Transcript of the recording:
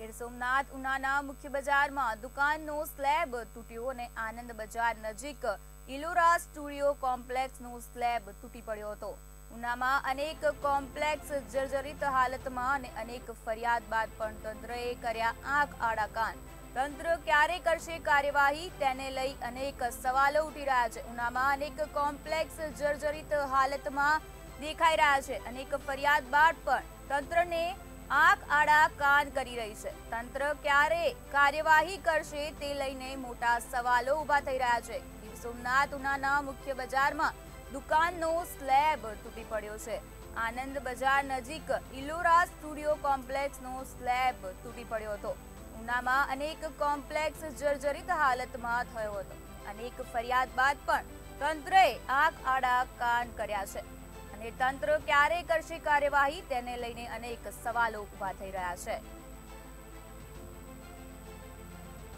ગીર સોમનાથ ઉનાના મુખ્ય બજારમાં દુકાનનો સ્લેબ તૂટ્યો અને આનંદ બજાર નજીક ઇલોરા સ્ટુડિયો કોમ્પ્લેક્સનો સ્લેબ તૂટી પડ્યો હતો। ઉનામાં અનેક કોમ્પ્લેક્સ જર્જરિત હાલતમાં અને અનેક ફરિયાદ બાદ પણ તંત્રએ કર્યા આંખ આડા કાન। તંત્ર ક્યારે કરશે કાર્યવાહી તેને લઈ અનેક સવાલો ઉઠી રહ્યા છે। ઉનામાં અનેક કોમ્પ્લેક્સ જર્જરિત હાલતમાં દેખાઈ રહ્યા છે। અનેક ફરિયાદ બાદ પણ તંત્રને આંખ આડા કાન કરી રહી છે। તંત્ર ક્યારે કાર્યવાહી કરશે તે લઈને મોટા સવાલો ઊભા થઈ રહ્યા છે। ગીર સોમનાથ ઉનાના મુખ્ય બજારમાં દુકાનનો સ્લેબ તૂટી પડ્યો છે। આનંદ બજાર નજીક ઇલોરા સ્ટુડિયો કોમ્પ્લેક્સનો સ્લેબ તૂટી પડ્યો હતો। ઉનામાં અનેક કોમ્પ્લેક્સ જર્જરિત હાલતમાં થયો હતો। અનેક ફરિયાદ બાદ પણ તંત્રએ આંખ આડા કાન કર્યા છે અને તંત્ર ક્યારે કરશે કાર્યવાહી તેને લઈને અનેક સવાલો ઊભા થઈ રહ્યા છે।